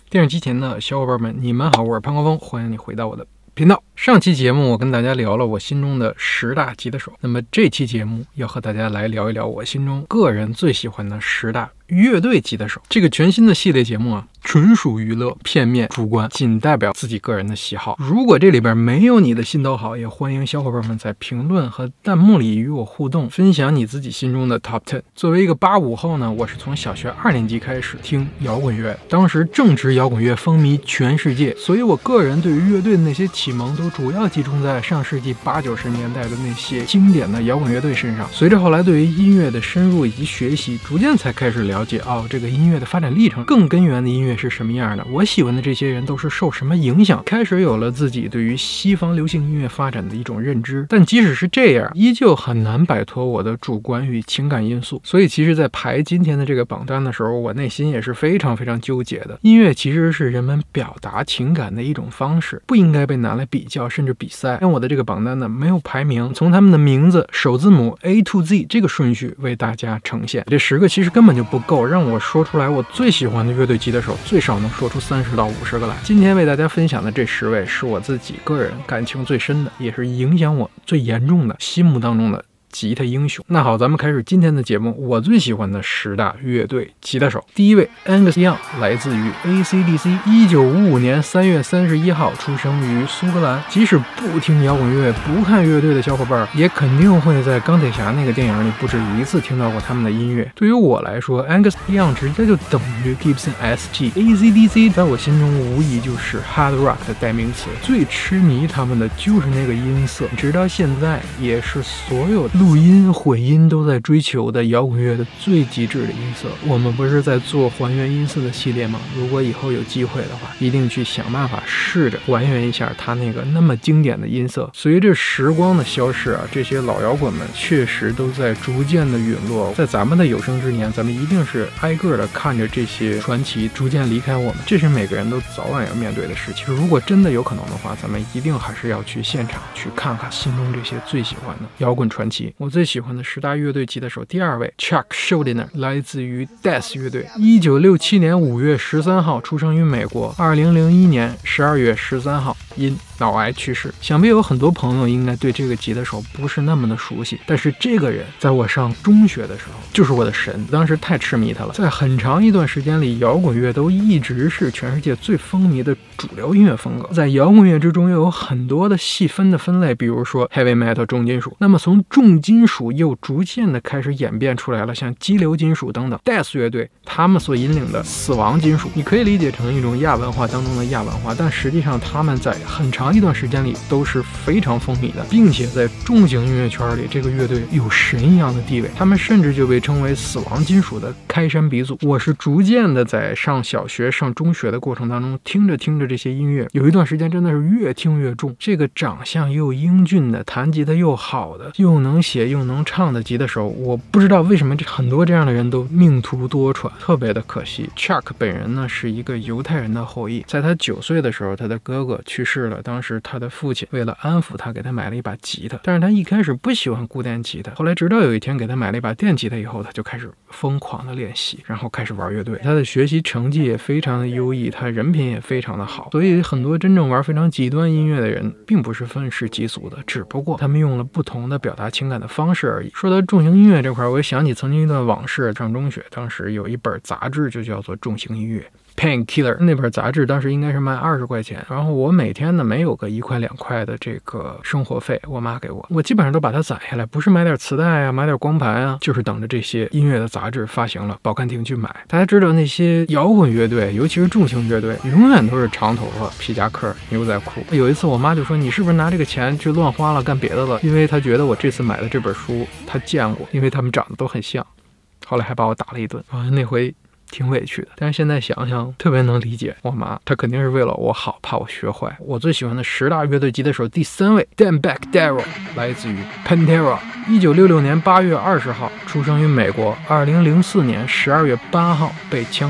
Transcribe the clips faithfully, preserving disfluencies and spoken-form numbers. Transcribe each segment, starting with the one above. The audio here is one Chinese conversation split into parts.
电视机前的小伙伴们，你们好，我是潘国峰，欢迎你回到我的频道。上期节目我跟大家聊了我心中的十大吉他手，那么这期节目要和大家来聊一聊我心中个人最喜欢的十大乐队吉他手。这个全新的系列节目啊，纯属娱乐，片面主观，仅代表自己个人的喜好。如果这里边没有你的心头好，也欢迎小伙伴们在评论和弹幕里与我互动，分享你自己心中的 top 十。作为一个八五后呢，我是从小学二年级开始听摇滚乐，当时正值摇滚乐风靡全世界，所以我个人对于乐队的那些启蒙都主要集中在上世纪八九十年代的那些经典的摇滚乐队身上。随着后来对于音乐的深入以及学习，逐渐才开始了解哦，这个音乐的发展历程，更根源的音乐是什么样的，我喜欢的这些人都是受什么影响，开始有了自己对于西方流行音乐发展的一种认知。但即使是这样，依旧很难摆脱我的主观与情感因素。所以其实在排今天的这个榜单的时候，我内心也是非常非常纠结的。音乐其实是人们表达情感的一种方式，不应该被拿来比较甚至比赛。但我的这个榜单呢，没有排名，从他们的名字首字母 A to Z 这个顺序为大家呈现。这十个其实根本就不够，让我说出来我最喜欢的乐队吉他手，最少能说出三十到五十个来。今天为大家分享的这十位是我自己个人感情最深的，也是影响我最严重的心目当中的吉他英雄。那好，咱们开始今天的节目。我最喜欢的十大乐队吉他手，第一位 Angus Young， 来自于 A C D C， 一九五五年三月三十一号出生于苏格兰。即使不听摇滚乐不看乐队的小伙伴，也肯定会在钢铁侠那个电影里不止一次听到过他们的音乐。对于我来说， Angus Young 直接就等于 Gibson S G。 A C D C 在我心中无疑就是 Hard Rock 的代名词，最痴迷他们的就是那个音色，直到现在也是所有录音混音都在追求的摇滚乐的最极致的音色。我们不是在做还原音色的系列吗？如果以后有机会的话，一定去想办法试着还原一下它那个那么经典的音色。随着时光的消逝啊，这些老摇滚们确实都在逐渐的陨落。在咱们的有生之年，咱们一定是挨个的看着这些传奇逐渐离开我们，这是每个人都早晚要面对的事情。如果真的有可能的话，咱们一定还是要去现场去看看心中这些最喜欢的摇滚传奇。我最喜欢的十大乐队吉他手，第二位 Chuck Schuldiner， 来自于 Death 乐队，一九六七年五月十三号出生于美国，二零零一年十二月十三号因脑癌去世。想必有很多朋友应该对这个吉他手不是那么的熟悉，但是这个人在我上中学的时候就是我的神，当时太痴迷他了。在很长一段时间里，摇滚乐都一直是全世界最风靡的主流音乐风格。在摇滚乐之中又有很多的细分的分类，比如说 Heavy Metal 重金属，那么从重金属又逐渐的开始演变出来了像激流金属等等。 Death 乐队他们所引领的死亡金属，你可以理解成一种亚文化当中的亚文化，但实际上他们在很长一段时间里都是非常风靡的，并且在重型音乐圈里这个乐队有神一样的地位，他们甚至就被称为死亡金属的开山鼻祖。我是逐渐的在上小学上中学的过程当中，听着听着这些音乐，有一段时间真的是越听越重。这个长相又英俊的，弹吉他又好的，又能写又能唱的吉他手，我不知道为什么很多这样的人都命途多舛，特别的可惜。 Chuck 本人呢是一个犹太人的后裔，在他九岁的时候，他的哥哥去世了，当时他的父亲为了安抚他，给他买了一把吉他，但是他一开始不喜欢古典吉他，后来直到有一天给他买了一把电吉他以后，他就开始疯狂的练习，然后开始玩乐队。他的学习成绩也非常的优异，他人品也非常的好，所以很多真正玩非常极端音乐的人并不是愤世嫉俗的，只不过他们用了不同的表达情感的方式而已。说到重型音乐这块，我也想起曾经一段往事。上中学当时有一本杂志就叫做重型音乐Painkiller， 那本杂志当时应该是卖二十块钱，然后我每天呢没有个一块两块的这个生活费，我妈给我，我基本上都把它攒下来，不是买点磁带啊，买点光盘啊，就是等着这些音乐的杂志发行了，报刊亭去买。大家知道那些摇滚乐队，尤其是重型乐队，永远都是长头发、皮夹克、牛仔裤。有一次我妈就说：“你是不是拿这个钱去乱花了，干别的了？”因为她觉得我这次买的这本书她见过，因为他们长得都很像。后来还把我打了一顿啊，那回挺委屈的，但是现在想想特别能理解我妈，她肯定是为了我好，怕我学坏。我最喜欢的十大乐队吉他手第三位 Dimebag Darrell， 来自于 Pantera， 一九六六年八月二十号出生于美国，二零零四年十二月八号被枪杀。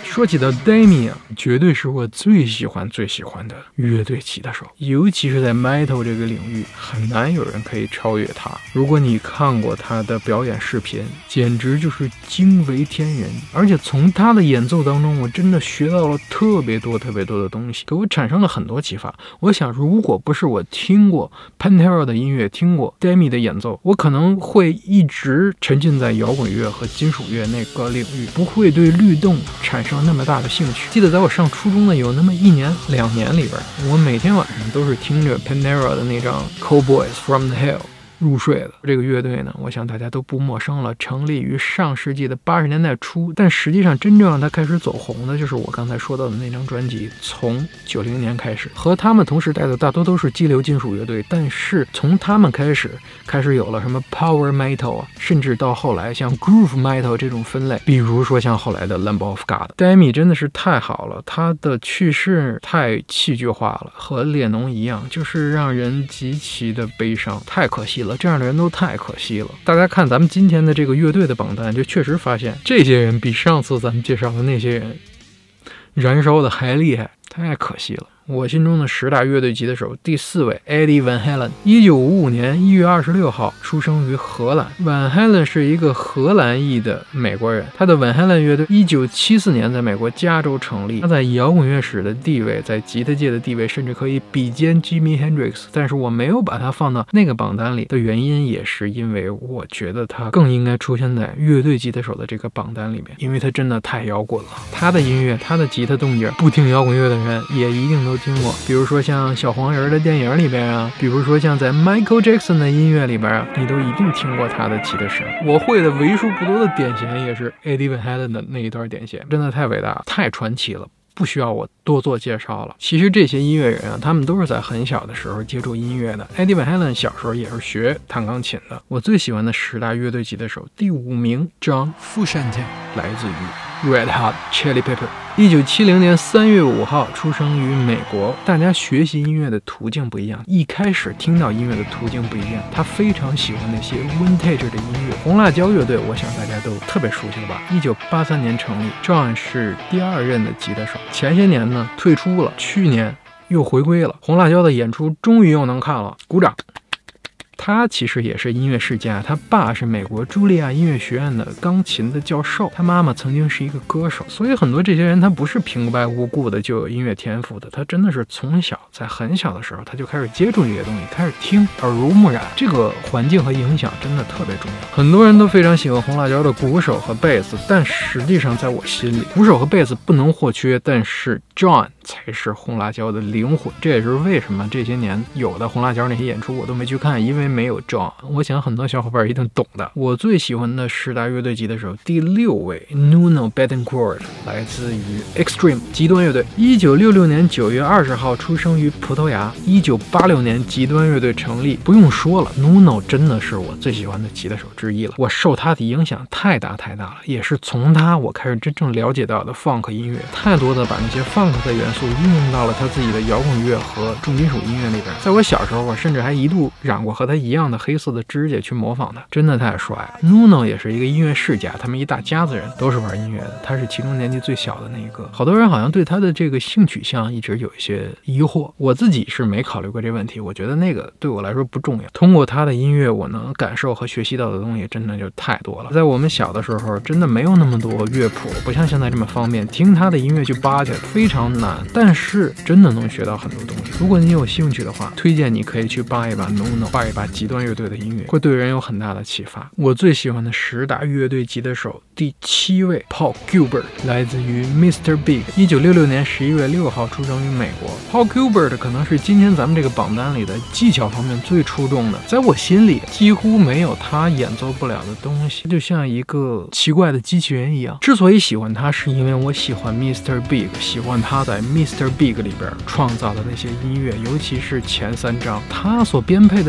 说起到 Demi 啊，绝对是我最喜欢最喜欢的乐队吉他手，尤其是在 Metal 这个领域，很难有人可以超越他。如果你看过他的表演视频，简直就是惊为天人。而且从他的演奏当中，我真的学到了特别多特别多的东西，给我产生了很多启发。我想，如果不是我听过 Pantera 的音乐，听过 Demi 的演奏，我可能会一直沉浸在摇滚乐和金属乐那个领域，不会对律动产生那么大的兴趣。记得在我上初中的有那么一年两年里边，我每天晚上都是听着 Pantera 的那张 Cowboys from the Hill入睡的。这个乐队呢，我想大家都不陌生了，成立于上世纪的八十年代初，但实际上真正让它开始走红的，就是我刚才说到的那张专辑，从九零年开始。和他们同时代的大多都是激流金属乐队，但是从他们开始，开始有了什么 Power Metal 啊，甚至到后来像 Groove Metal 这种分类，比如说像后来的 Lamb of God。Demi 真的是太好了，他的去世太戏剧化了，和列侬一样，就是让人极其的悲伤，太可惜了。这样的人都太可惜了。大家看咱们今天的这个乐队的榜单，就确实发现这些人比上次咱们介绍的那些人燃烧的还厉害，太可惜了。我心中的十大乐队吉他手第四位 Eddie Van Halen， 一九五五年一月二十六号出生于荷兰。Van Halen 是一个荷兰裔的美国人，他的 Van Halen 乐队一九七四年在美国加州成立。他在摇滚乐史的地位，在吉他界的地位，甚至可以比肩 Jimi Hendrix， 但是我没有把他放到那个榜单里的原因，也是因为我觉得他更应该出现在乐队吉他手的这个榜单里面，因为他真的太摇滚了。他的音乐，他的吉他动静，不听摇滚乐的人也一定都听过，比如说像小黄人的电影里边啊，比如说像在 Michael Jackson 的音乐里边啊，你都一定听过他的吉他声。我会的为数不多的点弦也是 Eddie Van Halen 的那一段点弦，真的太伟大了，太传奇了，不需要我多做介绍了。其实这些音乐人啊，他们都是在很小的时候接触音乐的。Eddie Van Halen 小时候也是学弹钢琴的。我最喜欢的十大乐队吉他手第五名 John Frusciante， 来自于 Red Hot Chili Pepper。一九七零年三月五号出生于美国。大家学习音乐的途径不一样，一开始听到音乐的途径不一样。他非常喜欢那些 vintage 的音乐。红辣椒乐队，我想大家都特别熟悉了吧？一九八三年成立 ，John 是第二任的吉他手。前些年呢退出了，去年又回归了。红辣椒的演出终于又能看了，鼓掌。他其实也是音乐世家，他爸是美国茱莉亚音乐学院的钢琴的教授，他妈妈曾经是一个歌手，所以很多这些人他不是平白无故的就有音乐天赋的，他真的是从小在很小的时候他就开始接触这些东西，开始听，耳濡目染，这个环境和影响真的特别重要。很多人都非常喜欢红辣椒的鼓手和贝斯，但实际上在我心里，鼓手和贝斯不能或缺，但是 John 才是红辣椒的灵魂。这也是为什么这些年有的红辣椒那些演出我都没去看，因为没有 John。 我想很多小伙伴一定懂的。我最喜欢的十大乐队吉他手第六位 Nuno Bettencourt， 来自于 Extreme 极端乐队。一九六六年九月二十号出生于葡萄牙。一九八六年极端乐队成立。不用说了， Nuno 真的是我最喜欢的吉他手之一了。我受他的影响太大太大了，也是从他我开始真正了解到的 Funk 音乐，太多的把那些 Funk 的元素运用到了他自己的摇滚乐和重金属音乐里边。在我小时候，我甚至还一度染过和他一样的黑色的指甲去模仿他，真的太帅了。 Nuno 也是一个音乐世家，他们一大家子人都是玩音乐的，他是其中年纪最小的那一个。好多人好像对他的这个性取向一直有一些疑惑，我自己是没考虑过这问题，我觉得那个对我来说不重要。通过他的音乐，我能感受和学习到的东西真的就太多了。在我们小的时候，真的没有那么多乐谱，不像现在这么方便，听他的音乐去扒去非常难，但是真的能学到很多东西。如果你有兴趣的话，推荐你可以去扒一把 Nuno， 扒一把极端乐队的音乐，会对人有很大的启发。我最喜欢的十大乐队吉他手第七位 Paul Gilbert， 来自于 mister Big。 一九六六年十一月六号出生于美国。 Paul Gilbert 可能是今天咱们这个榜单里的技巧方面最出众的，在我心里几乎没有他演奏不了的东西，就像一个奇怪的机器人一样。之所以喜欢他，是因为我喜欢 mister Big， 喜欢他在 mister Big 里边创造的那些音乐，尤其是前三章他所编配的那些吉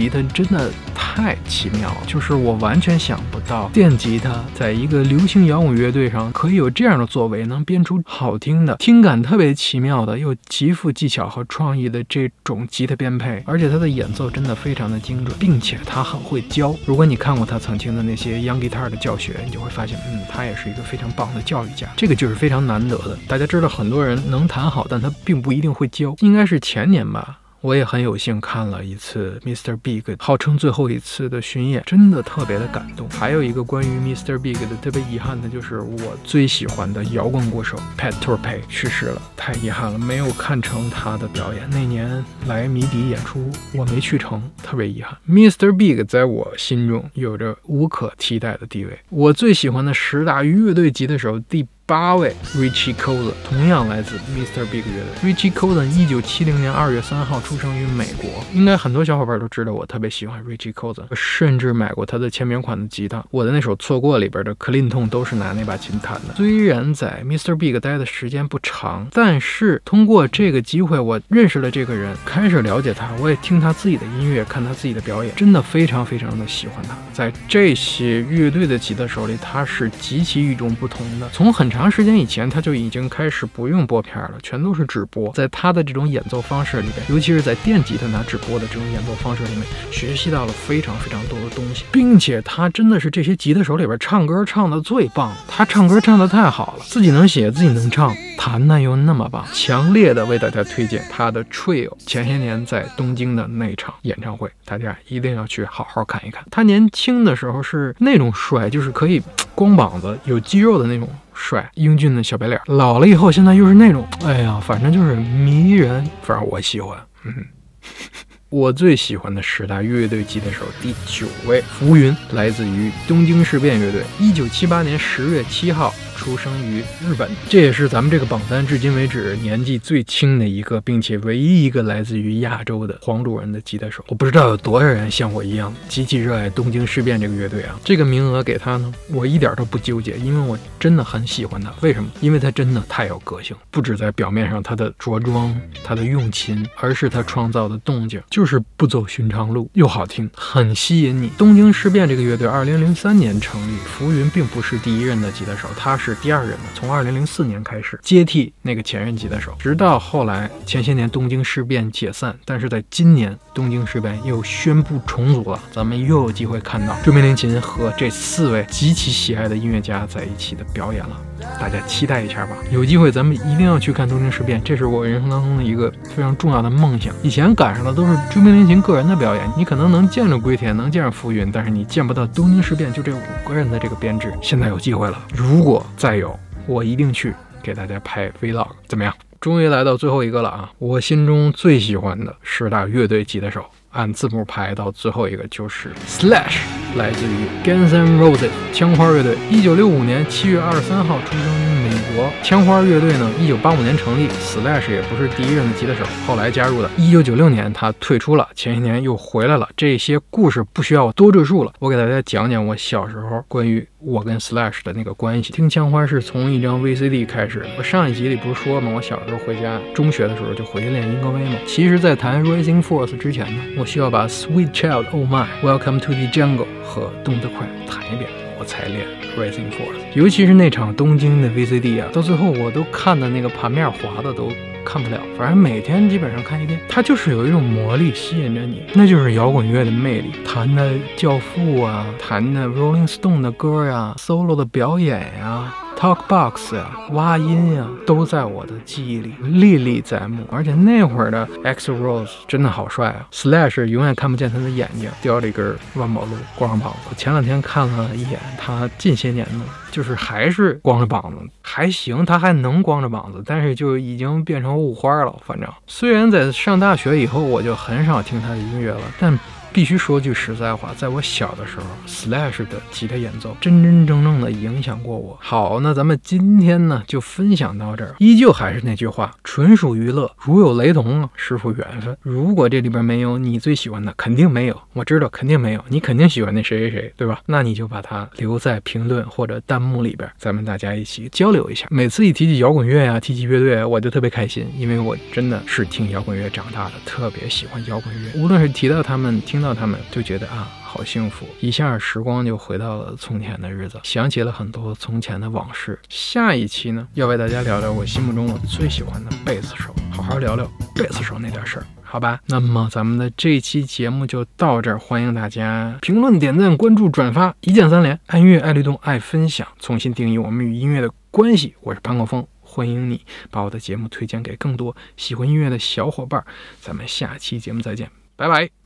吉他真的太奇妙了，就是我完全想不到电吉他在一个流行摇滚乐队上可以有这样的作为，能编出好听的、听感特别奇妙的又极富技巧和创意的这种吉他编配，而且他的演奏真的非常的精准，并且他很会教。如果你看过他曾经的那些 Young Guitar 的教学，你就会发现，嗯，他也是一个非常棒的教育家，这个就是非常难得的。大家知道很多人能弹好，但他并不一定会教。应该是前年吧，我也很有幸看了一次 Mister Big 号称最后一次的巡演，真的特别的感动。还有一个关于 Mister Big 的特别遗憾的，就是我最喜欢的摇滚歌手 Pat Torpey 去世了，太遗憾了，没有看成他的表演。那年来迷笛演出我没去成，特别遗憾。Mister Big 在我心中有着无可替代的地位。我最喜欢的十大乐队吉他手第八位 Richie Kotzen 同样来自 Mister Big 乐队。 Richie Kotzen 一九七零年二月三号出生于美国，应该很多小伙伴都知道我特别喜欢 Richie Kotzen， 甚至买过他的签名款的吉他。我的那首错过里边的 Clinton 都是拿那把琴弹的。虽然在 Mister Big 待的时间不长，但是通过这个机会我认识了这个人，开始了解他，我也听他自己的音乐，看他自己的表演，真的非常非常的喜欢他。在这些乐队的吉他手里，他是极其与众不同的。从很长时间以前他就已经开始不用拨片了，全都是指拨。在他的这种演奏方式里面，尤其是在电吉他拿指拨的这种演奏方式里面，学习到了非常非常多的东西，并且他真的是这些吉他手里边唱歌唱的最棒，他唱歌唱的太好了，自己能写自己能唱，弹的又那么棒，强烈的为大家推荐他的 Trio 前些年在东京的那场演唱会，大家一定要去好好看一看。他年轻的时候是那种帅，就是可以光膀子有肌肉的那种帅，英俊的小白脸。老了以后现在又是那种，哎呀，反正就是迷人，反正我喜欢。嗯我最喜欢的十大乐队吉他手第九位浮云，来自于东京事变乐队，一九七八年十月七号出生于日本，这也是咱们这个榜单至今为止年纪最轻的一个，并且唯一一个来自于亚洲的黄种人的吉他手。我不知道有多少人像我一样极其热爱东京事变这个乐队啊！这个名额给他呢，我一点都不纠结，因为我真的很喜欢他。为什么？因为他真的太有个性，不止在表面上他的着装、他的用琴，而是他创造的动静，就是不走寻常路，又好听，很吸引你。东京事变这个乐队二零零三年成立，浮云并不是第一任的吉他手，他是第二任的，从二零零四年开始接替那个前任吉他手，直到后来前些年东京事变解散，但是在今年东京事变又宣布重组了，咱们又有机会看到追名林琴和这四位极其喜爱的音乐家在一起的表演了，大家期待一下吧。有机会咱们一定要去看东京事变，这是我人生当中的一个非常重要的梦想。以前赶上的都是追名林琴个人的表演，你可能能见着龟田，能见着浮云，但是你见不到东京事变就这五个人的这个编制。现在有机会了，如果再有，我一定去给大家拍 vlog， 怎么样？终于来到最后一个了啊！我心中最喜欢的十大乐队吉他手，按字母排到最后一个就是 Slash， 来自于 Guns N' Roses 枪花乐队，一九六五年七月二十三号出生于美国。枪花乐队呢，一九八五年成立 ，Slash 也不是第一任的吉他手，后来加入的。一九九六年他退出了，前些年又回来了。这些故事不需要我多赘述了，我给大家讲讲我小时候关于我跟 Slash 的那个关系。听枪花是从一张 V C D 开始的。我上一集里不是说吗？我小时候回家，中学的时候就回去练英格威嘛。其实，在弹 Rising Force 之前呢，我需要把 Sweet Child Oh My、Welcome to the Jungle 和动得快弹一遍，我才练 Rising Force。尤其是那场东京的 V C D 啊，到最后我都看的那个盘面滑的都看不了，反正每天基本上看一遍。它就是有一种魔力吸引着你，那就是摇滚乐的魅力。弹的教父啊，弹的 Rolling Stone 的歌啊 ，solo 的表演呀、啊。Talkbox 呀、啊，挖音呀、啊，都在我的记忆里历历在目。而且那会儿的 Axl Rose 真的好帅啊 ！Slash 永远看不见他的眼睛，叼着一根万宝路，光着膀子。前两天看了一眼他近些年的，就是还是光着膀子，还行，他还能光着膀子，但是就已经变成雾花了。反正虽然在上大学以后，我就很少听他的音乐了，但必须说句实在话，在我小的时候 Slash 的吉他演奏真真正正的影响过我。好，那咱们今天呢就分享到这儿，依旧还是那句话，纯属娱乐，如有雷同实属缘分。如果这里边没有你最喜欢的，肯定没有，我知道肯定没有，你肯定喜欢那谁谁谁，对吧？那你就把它留在评论或者弹幕里边，咱们大家一起交流一下。每次一提起摇滚乐呀、啊，提起乐队啊，我就特别开心，因为我真的是听摇滚乐长大的，特别喜欢摇滚乐。无论是提到他们，听到他们就觉得啊，好幸福，一下时光就回到了从前的日子，想起了很多从前的往事。下一期呢，要为大家聊聊我心目中我最喜欢的贝斯手，好好聊聊贝斯手那点事儿，好吧？那么咱们的这期节目就到这儿，欢迎大家评论、点赞、关注、转发，一键三连，爱音乐、爱律动、爱分享，重新定义我们与音乐的关系。我是潘国峰，欢迎你把我的节目推荐给更多喜欢音乐的小伙伴。咱们下期节目再见，拜拜。